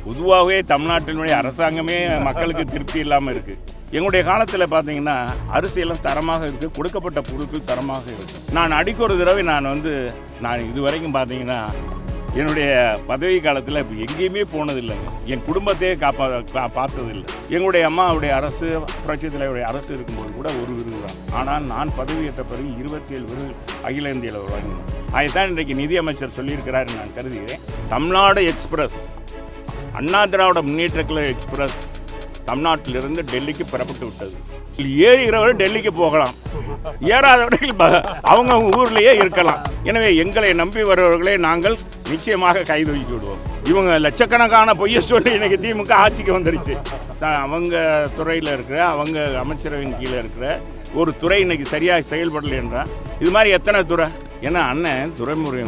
பொதுவாகவே தமிழ்நாட்டினுடைய அரசாங்கமே மக்களுக்கு திருப்தி இல்லாமல் இருக்குது. எங்களுடைய காலத்தில் பார்த்தீங்கன்னா அரிசியெல்லாம் தரமாக இருக்குது, கொடுக்கப்பட்ட பொருட்கள் தரமாக இருக்குது. நான் அடிக்க ஒரு தடவை நான் இது வரைக்கும் பார்த்தீங்கன்னா என்னுடைய பதவி காலத்தில் இப்போ எங்கேயுமே போனதில்லைங்க. என் குடும்பத்தையே பார்த்ததில்லை. எங்களுடைய அம்மாவுடைய அரசு, புரட்சித் தலைவருடைய அரசு இருக்கும்போது கூட ஒரு விருது தான். ஆனால் நான் பதவியேற்ற பிறகு 27 விருது அகில இந்திய அளவில் வாங்கினேன். அதைத்தான் இன்றைக்கு நிதியமைச்சர் சொல்லியிருக்கிறார் நான் கருதுகிறேன். தமிழ்நாடு எக்ஸ்பிரஸ், அண்ணா திராவிட முன்னேற்ற கழக எக்ஸ்பிரஸ் தமிழ்நாட்டிலிருந்து டெல்லிக்கு புறப்பட்டு விட்டது. ஏறுகிறவர்கள் டெல்லிக்கு போகலாம், ஏறாதவர்கள் அவங்க ஊர்லேயே இருக்கலாம். எனவே எங்களை நம்பி வருபவர்களை நாங்கள் நிச்சயமாக கைது வைத்து விடுவோம். இவங்க லட்சக்கணக்கான பொய்யை சொல்லி இன்னைக்கு திமுக ஆட்சிக்கு வந்துருச்சு. அவங்க துறையில் இருக்கிற, அவங்க அமைச்சரவையின் கீழே இருக்கிற ஒரு துறை இன்னைக்கு சரியாக செயல்படலை என்றால் இது மாதிரி எத்தனை துறை? ஏன்னா அண்ணன் துறைமுறை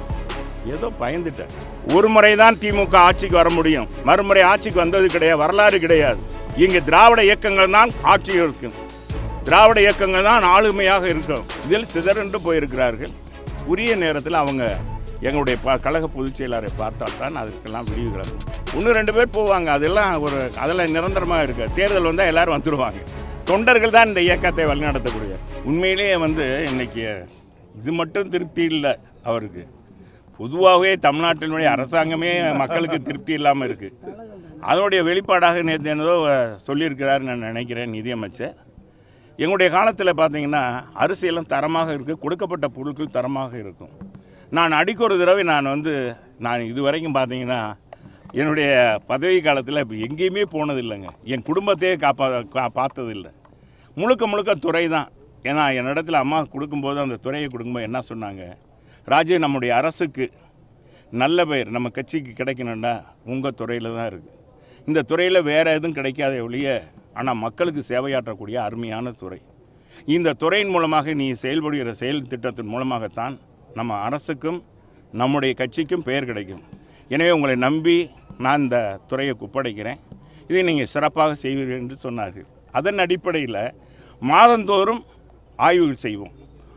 ஏதோ பயந்துட்டேன். ஒரு முறை தான் திமுக ஆட்சிக்கு வர முடியும், மறுமுறை ஆட்சிக்கு வந்தது கிடையாது, வரலாறு கிடையாது. இங்கே திராவிட இயக்கங்கள் தான் ஆட்சி இருக்கும், திராவிட இயக்கங்கள் தான் ஆளுமையாக இருக்கும். இதில் சிதறண்டு போயிருக்கிறார்கள். உரிய நேரத்தில் அவங்க எங்களுடைய கழக பொதுச் செயலாளரை பார்த்தால் தான் அதுக்கெல்லாம் விடுகிறாங்க. 1-2 பேர் போவாங்க, அதெல்லாம் நிரந்தரமாக இருக்குது. தேர்தல் வந்தால் எல்லோரும் வந்துடுவாங்க. தொண்டர்கள் தான் இந்த இயக்கத்தை வழிநடத்தக்கூடிய. உண்மையிலேயே இன்னைக்கு இது மட்டும் திருப்தி இல்லை அவருக்கு. பொதுவாகவே தமிழ்நாட்டினுடைய அரசாங்கமே மக்களுக்கு திருப்தி இல்லாமல் இருக்குது. அதனுடைய வெளிப்பாடாக நேற்று என்னதோ சொல்லியிருக்கிறார் நான் நினைக்கிறேன் நிதியமைச்சர். எங்களுடைய காலத்தில் பார்த்தீங்கன்னா அரிசியெல்லாம் தரமாக இருக்குது, கொடுக்கப்பட்ட பொருட்கள் தரமாக இருக்கும். நான் அடிக்க ஒரு தடவை நான் இது வரைக்கும் பார்த்தீங்கன்னா என்னுடைய பதவி காலத்தில் இப்போ எங்கேயுமே போனதில்லைங்க. என் குடும்பத்தையே பார்த்ததில்லை. முழுக்க துறை தான். ஏன்னா என்னிடத்துல அம்மா கொடுக்கும்போது, அந்த துறையை கொடுக்கும்போது என்ன சொன்னாங்க, ராஜு, நம்முடைய அரசுக்கு நல்ல பெயர் நம்ம கட்சிக்கு கிடைக்கணும்னா உங்கள் துறையில் தான் இருக்குது. இந்த துறையில் வேறு எதுவும் கிடைக்காத ஒழிய, ஆனால் மக்களுக்கு சேவையாற்றக்கூடிய அருமையான துறை. இந்த துறையின் மூலமாக நீ செயல்படுகிற செயல் திட்டத்தின் மூலமாகத்தான் நம்ம அரசுக்கும் நம்முடைய கட்சிக்கும் பெயர் கிடைக்கும். எனவே உங்களை நம்பி நான் இந்த துறையை ஒப்படைக்கிறேன், இதை நீங்கள் சிறப்பாக செய்வீர்கள் என்று சொன்னார்கள். அதன் அடிப்படையில் மாதந்தோறும் ஆய்வுகள் செய்வோம்.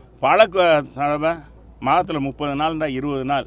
பல மாதத்தில் 30 நாள் 20 நாள்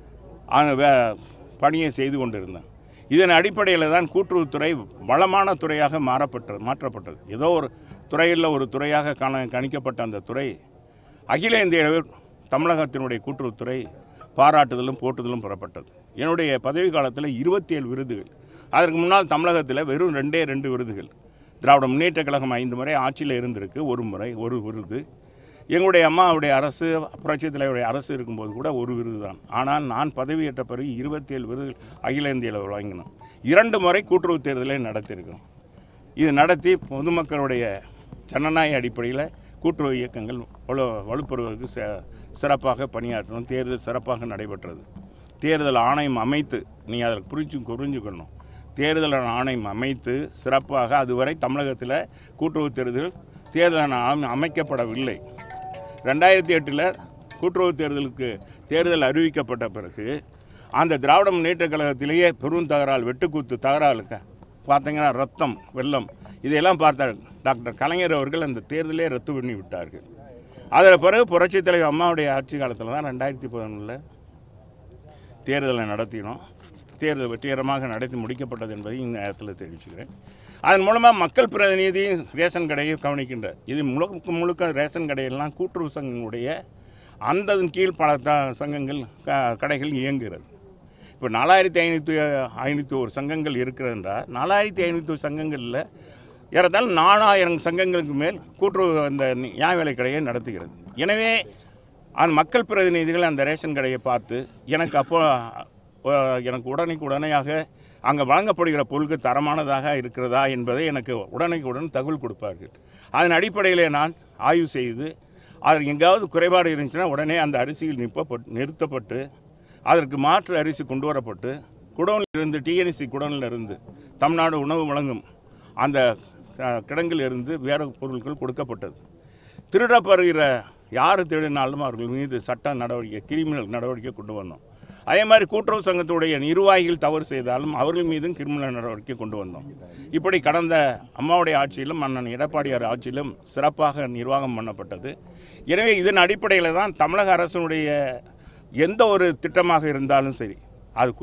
பணியை செய்து கொண்டிருந்தேன். இதன் அடிப்படையில் தான் கூட்டுறவுத்துறை வளமான துறையாக மாற்றப்பட்டது. ஏதோ ஒரு துறையில் ஒரு துறையாக கணிக்கப்பட்ட அந்த துறை அகில இந்திய தமிழகத்தினுடைய கூட்டுறவுத்துறை பாராட்டுதலும் போட்டுதலும் பெறப்பட்டது. என்னுடைய பதவி காலத்தில் 27 விருதுகள். அதற்கு முன்னால் தமிழகத்தில் வெறும் 2 விருதுகள். திராவிட முன்னேற்ற கழகம் 5 முறை ஆட்சியில் இருந்திருக்கு, ஒரு முறை ஒரு விருது. எங்களுடைய அம்மாவுடைய அரசு, புரட்சித் தலைவருடைய அரசு இருக்கும்போது கூட ஒரு விருது தான். ஆனால் நான் பதவியேற்ற பிறகு 27 விருதுகள் அகில இந்திய அளவில் வாங்கினோம். 2 முறை கூட்டுறவு தேர்தலை நடத்தியிருக்கோம். இது நடத்தி பொதுமக்களுடைய ஜனநாயக அடிப்படையில் கூட்டுறவு இயக்கங்கள் வலுப்பெறுவதற்கு சிறப்பாக பணியாற்றணும். தேர்தல் சிறப்பாக நடைபெற்றது. தேர்தல் ஆணையம் அமைத்து, நீங்கள் அதில் புரிஞ்சுக்கணும், தேர்தல் ஆணையம் அமைத்து சிறப்பாக அதுவரை தமிழகத்தில் கூட்டுறவு தேர்தல் அமைக்கப்படவில்லை. 2008 கூட்டுறவு தேர்தல் அறிவிக்கப்பட்ட பிறகு அந்த திராவிட முன்னேற்ற கழகத்திலேயே பெரும் தகராறு, வெட்டுக்கூத்து தகராறு பார்த்தீங்கன்னா ரத்தம், வெள்ளம், இதையெல்லாம் பார்த்தார் டாக்டர் கலைஞர் அவர்கள். அந்த தேர்தலே ரத்து பண்ணி விட்டார்கள். அதில் பிறகு புரட்சித் தலைவர் அம்மாவுடைய ஆட்சி காலத்தில் தான் 2011 தேர்தலை நடத்தினோம். தேர்தல் வெற்றிகரமாக நடத்தி முடிக்கப்பட்டது என்பதை இந்த நேரத்தில் தெரிவிச்சுக்கிறேன். அதன் மூலமாக மக்கள் பிரதிநிதி ரேஷன் கடையை கவனிக்கின்றார். இது முழுக்க ரேஷன் கடையெல்லாம் கூட்டுறவு சங்கங்களுடைய அந்ததன் கீழ் பல சங்கங்கள் கடைகள் இயங்குகிறது. இப்போ 4501 சங்கங்கள் இருக்கிறதுன்றால் 4500 சங்கங்களில் ஏறத்தாழ 4000 சங்கங்களுக்கு மேல் கூட்டுறவு அந்த நியாய விலை கடையை நடத்துகிறது. எனவே அந்த மக்கள் பிரதிநிதிகள் அந்த ரேஷன் கடையை பார்த்து எனக்கு உடனேயாக அங்கே வழங்கப்படுகிற பொருட்கள் தரமானதாக இருக்கிறதா என்பதை எனக்கு உடனுக்குடன் தகவல் கொடுப்பார்கள். அதன் அடிப்படையில் நான் ஆய்வு செய்து அதில் எங்காவது குறைபாடு இருந்துச்சுன்னா உடனே அந்த அரிசியில் நிறுத்தப்பட்டு அதற்கு மாற்று அரிசி கொண்டு வரப்பட்டு குடோனிலிருந்து, டிஎன்சி குடோனிலிருந்து, தமிழ்நாடு உணவு வழங்கும் அந்த கிடங்கிலிருந்து வேறு பொருட்கள் கொடுக்கப்பட்டது. திருடப்படுகிற யார் திருடினாலும் அவர்கள் மீது சட்ட நடவடிக்கை, கிரிமினல் நடவடிக்கை கொண்டு வந்தோம். அதே மாதிரி கூட்டுறவு சங்கத்துடைய நிர்வாகிகள் தவறு செய்தாலும் அவர்கள் மீதும் கிரிமினல் நடவடிக்கை கொண்டு வந்தோம். இப்படி கடந்த அம்மாவுடைய ஆட்சியிலும் அண்ணன் எடப்பாடியார் ஆட்சியிலும் சிறப்பாக நிர்வாகம் பண்ணப்பட்டது. எனவே இதன் அடிப்படையில் தான் தமிழக அரசினுடைய எந்த ஒரு திட்டமாக இருந்தாலும் சரி, அது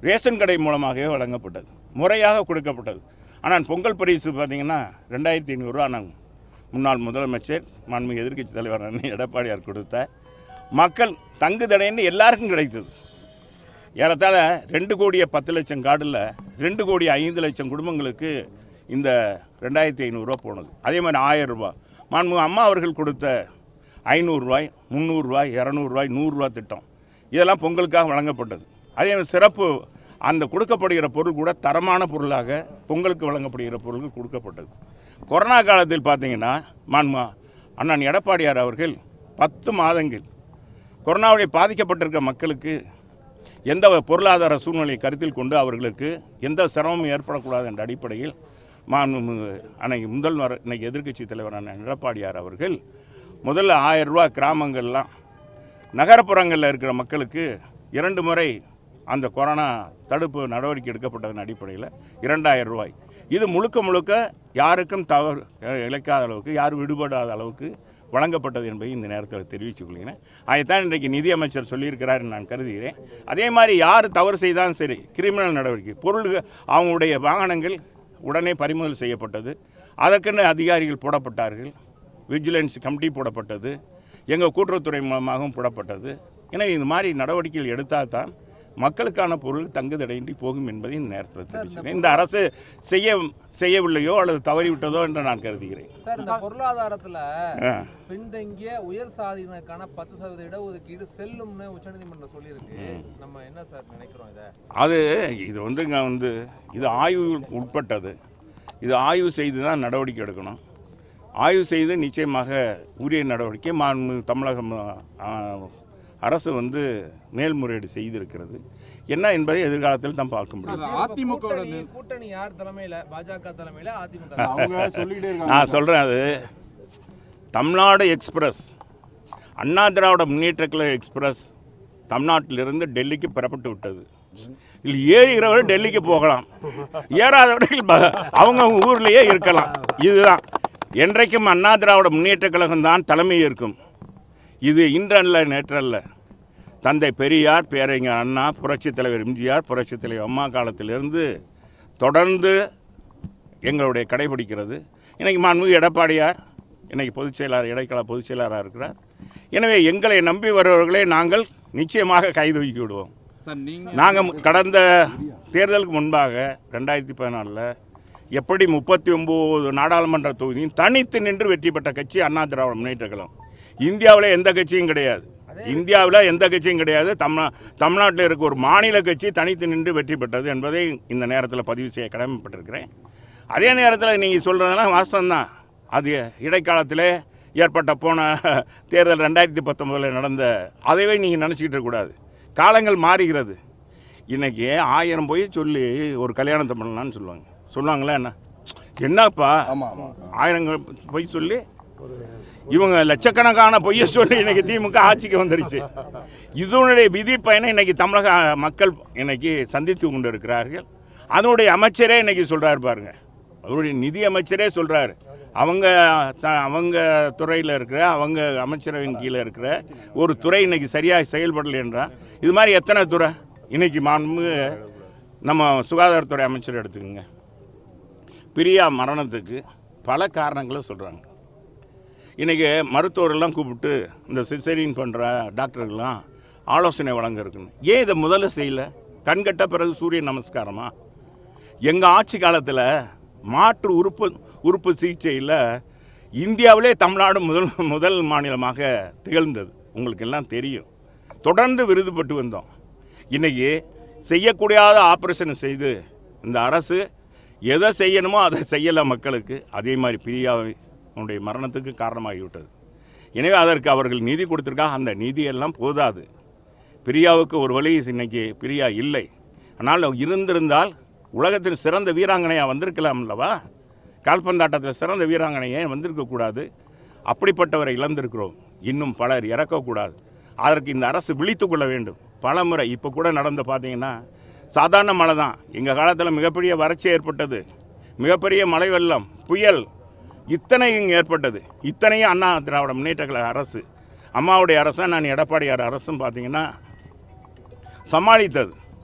ரேஷன் கடை மூலமாகவே வழங்கப்பட்டது, முறையாக கொடுக்கப்பட்டது. ஆனால் பொங்கல் பரிசு பார்த்திங்கன்னா 2500 ரூபா நாங்கள் முன்னாள் முதலமைச்சர் மாண்புமிகு எதிர்க்கட்சி தலைவர் எடப்பாடியார் கொடுத்த மக்கள் தங்கு தடைன்னு எல்லாருக்கும் கிடைத்தது. ஏறத்தாழ 2,10,00,000 கார்டில் 2,05,00,000 குடும்பங்களுக்கு இந்த 2500 ரூபா போனது. அதே மாதிரி 1000 ரூபா மாண்புமிகு அம்மா அவர்கள் கொடுத்த 500 ரூபாய், 300 ரூபாய், 200 ரூபாய், 100 ரூபா திட்டம் இதெல்லாம் பொங்கலுக்காக வழங்கப்பட்டது. அதே மாதிரி சிறப்பு அந்த கொடுக்கப்படுகிற பொருள் கூட தரமான பொருளாக பொங்கலுக்கு வழங்கப்படுகிற பொருட்கள் கொடுக்கப்பட்டது. கொரோனா காலத்தில் பார்த்தீங்கன்னா மாண்புமிகு அண்ணன் எடப்பாடியார் அவர்கள் 10 மாதங்கள் கொரோனாவில் பாதிக்கப்பட்டிருக்க மக்களுக்கு எந்த பொருளாதார சூழ்நிலையை கருத்தில் கொண்டு அவர்களுக்கு எந்த சிரமமும் ஏற்படக்கூடாது என்ற அடிப்படையில் அன்னைக்கு முதல்வர் இன்னைக்கு எதிர்க்கட்சி தலைவர் அண்ணன் எடப்பாடியார் அவர்கள் முதல்ல 1000 ரூபா கிராமங்கள்லாம் நகரப்புறங்களில் இருக்கிற மக்களுக்கு 2 முறை அந்த கொரோனா தடுப்பு நடவடிக்கை எடுக்கப்பட்டதன் அடிப்படையில் 2000 ரூபாய். இது முழுக்க முழுக்க யாருக்கும் தவறு இழைக்காத அளவுக்கு, யாரும் விடுபடாத அளவுக்கு வழங்கப்பட்டது என்பதை இந்த நேரத்தில் தெரிவித்துக் கொள்கிறேன். அதைத்தான் இன்றைக்கு நிதியமைச்சர் சொல்லியிருக்கிறார் நான் கருதுகிறேன். அதே மாதிரி யார் தவறு செய்தாலும் சரி, கிரிமினல் நடவடிக்கை, பொருள்கள் அவங்களுடைய வாகனங்கள் உடனே பறிமுதல் செய்யப்பட்டது. அதற்கென்று அதிகாரிகள் போடப்பட்டார்கள், விஜிலன்ஸ் கமிட்டி போடப்பட்டது, எங்கள் கூட்டுறவுத்துறை மூலமாகவும் போடப்பட்டது. எனவே இந்த மாதிரி நடவடிக்கைகள் எடுத்தால் தான் மக்களுக்கான பொருள் தங்குதடையின்றி போகும் என்பதை இந்த நேரத்தில் தெரிவிக்கிறேன். இந்த அரசு செய்யவில்லையோ அல்லது தவறிவிட்டதோ என்று நான் கருதுகிறேன். சார், இந்த பொருளாதாரத்தில் பின்தங்கிய உயர் சாதியினருக்கான 10% இடஒதுக்கீடு செல்லும்னு உச்சநீதிமன்றம் சொல்லியிருக்கு. நம்ம என்ன சார் நினைக்கிறோம் இது ஆய்வுக்கு உட்பட்டது. இது ஆய்வு செய்து தான் நடவடிக்கை எடுக்கணும். ஆய்வு செய்து நிச்சயமாக உரிய நடவடிக்கை தமிழக அரசு மேல்முறையீடு செய்திருக்கிறது. என்ன என்பதை எதிர்காலத்தில் தான் பார்க்க முடியும். அதிமுக கூட்டணி யார் தலைமையில்? பாஜக தலைமையில் அதிமுக. நான் சொல்கிறேன், அது தமிழ்நாடு எக்ஸ்பிரஸ், அண்ணா திராவிட முன்னேற்ற கழக எக்ஸ்பிரஸ் தமிழ்நாட்டிலிருந்து டெல்லிக்கு புறப்பட்டு விட்டது. இல்லை ஏறுகிறவர்கள் டெல்லிக்கு போகலாம், ஏறாதவர்கள் அவங்க ஊர்லேயே இருக்கலாம். இதுதான் என்றைக்கும் அண்ணா திராவிட முன்னேற்ற கழகம் தான் தலைமை இருக்கும். இது இன்றல்ல நேற்றல்ல. தந்தை பெரியார், பேரறிஞர் அண்ணா, புரட்சித் தலைவர் எம்ஜிஆர், புரட்சித் தலைவர் அம்மா காலத்திலிருந்து தொடர்ந்து எங்களுடைய கடைபிடிக்கிறது. இன்றைக்கி மாண்புமிகு எடப்பாடியார் இன்றைக்கி பொதுச் செயலாளர், இடைக்கால பொதுச் செயலாளராக இருக்கிறார். எனவே எங்களை நம்பி வருபவர்களை நாங்கள் நிச்சயமாக கைதூக்கி விடுவோம். நாங்கள் கடந்த தேர்தலுக்கு முன்பாக 2014 எப்படி 39 நாடாளுமன்ற தொகுதியும் தனித்து நின்று வெற்றி பெற்ற கட்சி அண்ணா திராவிட முன்னேற்ற கழகம். இந்தியாவில் எந்த கட்சியும் கிடையாது. தமிழ்நாட்டில் இருக்க ஒரு மாநில கட்சி தனித்து நின்று வெற்றி பெற்றது என்பதை இந்த நேரத்தில் பதிவு செய்ய கடமைப்பட்டிருக்கிறேன். அதே நேரத்தில் நீங்கள் சொல்கிறதெல்லாம் வாஸ்தவம்தான். அது இடைக்காலத்தில் ஏற்பட்ட போன தேர்தல் 2019 நடந்த அதைவே நீங்கள் நினச்சிக்கிட்டு இருக்கக்கூடாது. காலங்கள் மாறுகிறது. இன்றைக்கி 1000 போய் சொல்லி ஒரு கல்யாணத்தை பண்ணலான்னு சொல்லுவாங்களே, என்னப்பா 1000 பொய் சொல்லி இவங்க லட்சக்கணக்கான பொய்யை சொல்லி இன்னைக்கு திமுக ஆட்சிக்கு வந்துருச்சு. இதனுடைய விதி பயனை இன்னைக்கு தமிழக மக்கள் இன்னைக்கு சந்தித்து கொண்டு இருக்கிறார்கள். அதனுடைய அமைச்சரே இன்னைக்கு சொல்றாரு பாருங்க, அவருடைய நிதி அமைச்சரே சொல்றாரு, அவங்க துறையில் இருக்கிற, அவங்க அமைச்சரவையின் கீழே இருக்கிற ஒரு துறை இன்னைக்கு சரியாக செயல்படலை என்றால், இது மாதிரி எத்தனை துறை இன்னைக்கு நம்ம சுகாதாரத்துறை அமைச்சர் எடுத்துக்கோங்க. பிரியா மரணத்துக்கு பல காரணங்களை சொல்கிறாங்க. இன்றைக்கி மருத்துவர்கள்லாம் கூப்பிட்டு இந்த சிசேரியன் பண்ணுற டாக்டர்கள்லாம் ஆலோசனை வழங்க இருக்குன்னு ஏன் இதை முதல்ல செய்யலை? கண்கட்ட பிறகு சூரிய நமஸ்காரமா? எங்கள் ஆட்சி காலத்தில் மாற்று உறுப்பு சிகிச்சையில் இந்தியாவிலே தமிழ்நாடு முதல் மாநிலமாக திகழ்ந்தது. உங்களுக்கு எல்லாம் தெரியும். தொடர்ந்து விருது பெற்று வந்தோம். இன்றைக்கி செய்யக்கூடாத ஆப்ரேஷனை செய்து இந்த அரசு எதை செய்யணுமோ அதை செய்யலை மக்களுக்கு. அதே மாதிரி பிரியாவுடைய மரணத்துக்கு காரணமாகிவிட்டது. எனவே அதற்கு அவர்கள் நிதி கொடுத்துருக்காங்க. அந்த நிதியெல்லாம் போதாது. பிரியாவுக்கு ஒரு வழி இன்னைக்கு பிரியா இல்லை. ஆனால் இருந்திருந்தால் உலகத்தில் சிறந்த வீராங்கனையாக வந்திருக்கலாம் அல்லவா? கால்பந்தாட்டத்தில் சிறந்த வீராங்கனையே வந்திருக்கக்கூடாது. அப்படிப்பட்டவரை இழந்திருக்கிறோம். இன்னும் பலர் இறக்கக்கூடாது. அதற்கு இந்த அரசு விழித்து கொள்ள வேண்டும். பல முறை இப்போ கூட நடந்து பார்த்தீங்கன்னா சாதாரண மழை தான். எங்கள் காலத்தில் மிகப்பெரிய வறட்சி ஏற்பட்டது, மிகப்பெரிய மழை வெள்ளம், புயல், இத்தனை இங்கே ஏற்பட்டது. இத்தனையும் அண்ணா திராவிட முன்னேற்ற கழக அரசு, அம்மாவுடைய அரசு, நான் எடப்பாடியார் அரசும் பார்த்தீங்கன்னா சமாளித்தது.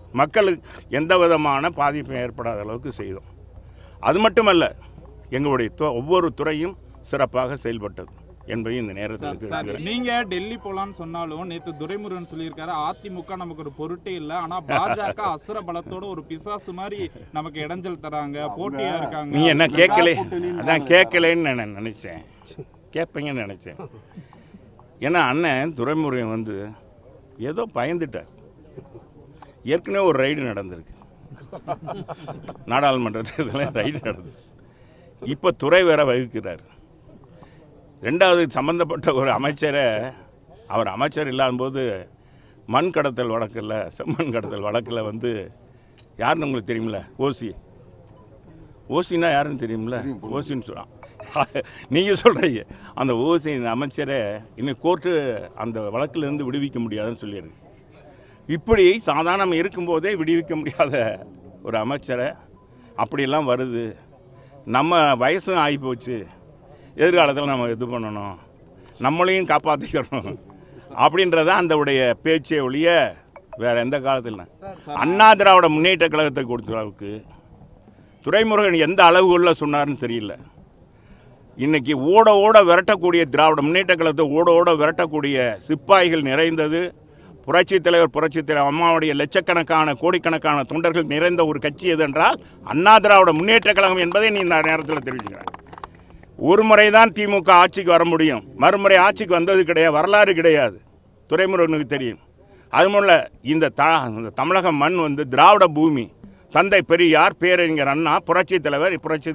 மக்களுக்கு எந்த விதமான பாதிப்பும் ஏற்படாத அளவுக்கு செய்தோம். அது மட்டுமல்ல, எங்களுடைய ஒவ்வொரு துறையும் சிறப்பாக செயல்பட்டது என்பதை இந்த நேரத்தில். நீங்க டெல்லி போலான்னு சொன்னாலும் நேற்று துரைமுருகன் சொல்லியிருக்காரு, அதிமுக நமக்கு ஒரு பொருட்டே இல்லை, ஆனா பாஜக அசுர பலத்தோட ஒரு பிசாசு மாதிரி நமக்கு இடைஞ்சல் தராங்க, போட்டியா இருக்காங்க. நீ என்ன கேட்கல, அதான் கேட்கலன்னு நான் நினைச்சேன், கேட்பீங்கன்னு நினைச்சேன். ஏன்னா அண்ணன் துரைமுருகன் வந்து ஏதோ பயந்துட்டார். ஏற்கனவே ஒரு ரைடு நடந்திருக்கு, நாடாளுமன்ற தேர்தலில் ரைடு நடந்தது. இப்போ துறை வேற வகிக்கிறார். ரெண்டாவது சம்பந்தப்பட்ட ஒரு அமைச்சரை, அவர் அமைச்சர் இல்லாதபோது மண் கடத்தல் வழக்கில், செம்மண் கடத்தல் வழக்கில் வந்து யாருன்னு உங்களுக்கு தெரியுமில்ல, ஓசின்னா யாருன்னு தெரியுமில்ல, ஓசின்னு சொல்கிறான். நீங்கள் சொல்கிறீங்க அந்த ஓசி அமைச்சரை இன்னும் கோர்ட்டு அந்த வழக்கிலேருந்து விடுவிக்க முடியாதுன்னு சொல்லியிருக்கு. இப்படி சாதாரணம் இருக்கும்போதே விடுவிக்க முடியாத ஒரு அமைச்சரை அப்படியெல்லாம் வருது. நம்ம வயசும் ஆகிப்போச்சு, எதிர்காலத்தில் நம்ம இது பண்ணணும், நம்மளையும் காப்பாற்றிக்கணும் அப்படின்றதான் அந்த உடைய பேச்சை ஒழிய வேறு எந்த காலத்தில் அண்ணா திராவிட முன்னேற்ற கழகத்தை கொடுத்த அளவுக்கு துரைமுருகன் எந்த அளவுகளில் சொன்னார்னு தெரியல. இன்றைக்கி ஓட ஓட விரட்டக்கூடிய திராவிட முன்னேற்ற கழகத்தை ஓட விரட்டக்கூடிய சிப்பாய்கள் நிறைந்தது புரட்சித் தலைவர் அம்மாவுடைய லட்சக்கணக்கான கோடிக்கணக்கான தொண்டர்கள் நிறைந்த ஒரு கட்சி எது என்றால் அண்ணா திராவிட முன்னேற்ற கழகம் என்பதை நீ இந்த நேரத்தில் தெரிவிக்கிறேன். ஒரு முறை தான் திமுக ஆட்சிக்கு வர முடியும், மறுமுறை ஆட்சிக்கு வந்தது கிடையாது, வரலாறு கிடையாது, துரைமுருகனுக்கு தெரியும். அதுமுல்ல இந்த தமிழக மண் வந்து திராவிட பூமி. தந்தை பெரியார், பேரறிஞர் அண்ணா, புரட்சித் தலைவர்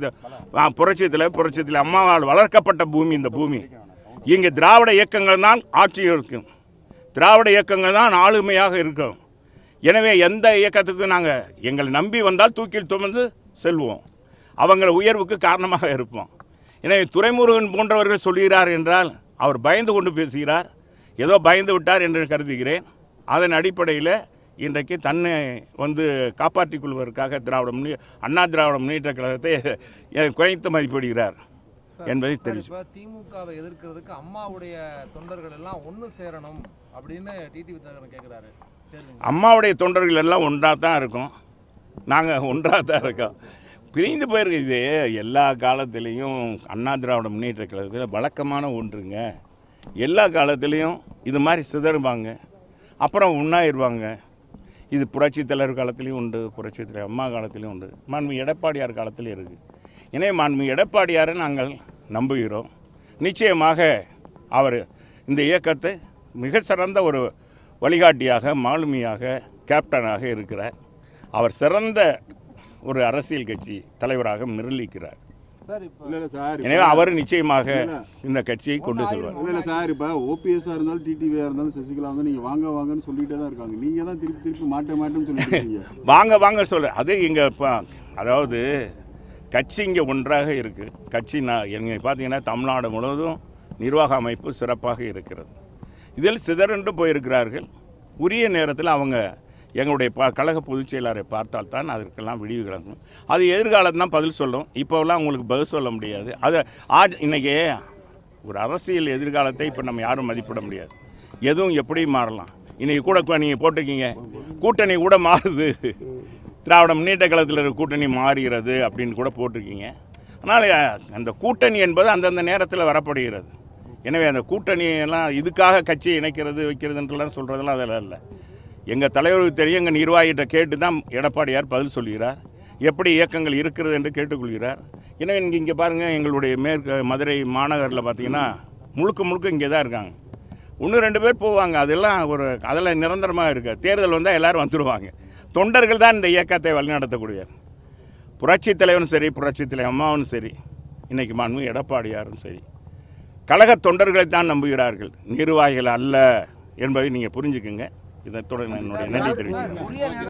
அம்மாவால் வளர்க்கப்பட்ட பூமி இந்த பூமி. இங்கே திராவிட இயக்கங்கள் தான் ஆட்சி இருக்கும், திராவிட இயக்கங்கள் தான் ஆளுமையாக இருக்கும். எனவே எந்த இயக்கத்துக்கு நாங்கள் எங்களை நம்பி வந்தால் தூக்கில் சுமந்து செல்வோம், அவங்கள உயர்வுக்கு காரணமாக இருப்போம். எனவே துரைமுருகன் போன்றவர்கள் சொல்கிறார் என்றால் அவர் பயந்து கொண்டு பேசுகிறார், ஏதோ பயந்து விட்டார் என்று கருதுகிறேன். அதன் அடிப்படையில் இன்றைக்கு தன்னை வந்து காப்பாற்றிக் கொள்வதற்காக அண்ணா திராவிட முன்னேற்ற கழகத்தை குறைத்து மதிப்பிடுகிறார் என்பதை தெரிவிச்சு. திமுகவை எதிர்க்கிறதுக்கு அம்மாவுடைய தொண்டர்கள் எல்லாம் ஒன்று சேரணும் அப்படின்னு டிடிவி தினகரன் கேட்குறாரு. அம்மாவுடைய தொண்டர்கள் எல்லாம் ஒன்றாக தான் இருக்கும், நாங்கள் ஒன்றாக தான் இருக்கோம். பிரிந்து போயிருக்கு. இது எல்லா காலத்திலையும் அண்ணா திராவிட முன்னேற்ற கழகத்தில் வழக்கமான ஒன்றுங்க. எல்லா காலத்திலையும் இது மாதிரி சிதறுவாங்க, அப்புறம் ஒன்றாயிருவாங்க. இது புரட்சித் தலைவர் காலத்திலையும் உண்டு, புரட்சித் தலைவர் அம்மா காலத்திலையும் உண்டு, மாண்புமிகு எடப்பாடியார் காலத்திலையும் இருக்குது. எனவே மாண்புமிகு எடப்பாடியாரை நாங்கள் நம்புகிறோம். நிச்சயமாக அவர் இந்த இயக்கத்தை மிக சிறந்த ஒரு வழிகாட்டியாக, மாலுமியாக, கேப்டனாக இருக்கிறார். அவர் சிறந்த ஒரு அரசியல் கட்சி தலைவராக நிரூபிக்கிறார். எனவே அவர் நிச்சயமாக இந்த கட்சியை கொண்டு செல்வார். இல்லை சார், இப்போ ஓபிஎஸ்ஸாக இருந்தாலும் டிடிவியாக இருந்தாலும் சசிகலா வந்து நீங்கள் வாங்க வாங்கன்னு சொல்லிகிட்டே தான் இருக்காங்க, நீங்கள் தான் திருப்பி மாட்டேன்னு சொல்லிட்டு வாங்க சொல்ல. அது இங்கே அதாவது கட்சி இங்கே ஒன்றாக இருக்குது. கட்சி எங்கே பார்த்தீங்கன்னா தமிழ்நாடு முழுவதும் நிர்வாக அமைப்பு சிறப்பாக இருக்கிறது. இதில் சிதறண்டு போயிருக்கிறார்கள். உரிய நேரத்தில் அவங்க எங்களுடைய கழக பொதுச் செயலாளரை பார்த்தால் தான் அதற்கெல்லாம் விடிவு கிடக்கும். அது எதிர்காலம் தான் பதில் சொல்லும், இப்போலாம் உங்களுக்கு பதில் சொல்ல முடியாது. அது இன்றைக்கி ஒரு அரசியல் எதிர்காலத்தை இப்போ நம்ம யாரும் மதிப்பிட முடியாது, எதுவும் எப்படி மாறலாம். இன்றைக்கி கூட நீங்கள் போட்டிருக்கீங்க கூட்டணி கூட மாறுது, திராவிட முன்னேற்ற கழகத்தில் இருக்கிற கூட்டணி மாறுகிறது அப்படின்னு கூட போட்டிருக்கீங்க. அதனால் அந்த கூட்டணி என்பது அந்தந்த நேரத்தில் வரப்படுகிறது. எனவே அந்த கூட்டணியெல்லாம் இதுக்காக கட்சியை இணைக்கிறது வைக்கிறதுன்றலாம் சொல்கிறதெல்லாம் அதெல்லாம் இல்லை. எங்கள் தலைவருக்கு தெரியும், எங்கள் நிர்வாகிகிட்ட கேட்டு தான் எடப்பாடியார் பதில் சொல்கிறார், எப்படி இயக்கங்கள் இருக்கிறது என்று கேட்டுக்கொள்கிறார். எனவே இங்கே பாருங்கள், எங்களுடைய மதுரை மாநகரில் பார்த்தீங்கன்னா முழுக்க இங்கே தான் இருக்காங்க. 1-2 பேர் போவாங்க, அதெல்லாம் நிரந்தரமாக இருக்குது. தேர்தல் வந்தால் எல்லோரும் வந்துடுவாங்க. தொண்டர்கள் தான் இந்த இயக்கத்தை வழிநடத்தக்கூடியவர். புரட்சித் தலைவரும் சரி, புரட்சித் தலைவர் அம்மாவும் சரி, இன்றைக்கி மாண்புமிகு எடப்பாடியாரும் சரி, கழக தொண்டர்களை தான் நம்புகிறார்கள், நிர்வாகிகள் அல்ல என்பதை நீங்கள் புரிஞ்சுக்குங்க. இதனுடன் என்னுடைய நன்றி தெரிவிச்சுக்கிறேன்.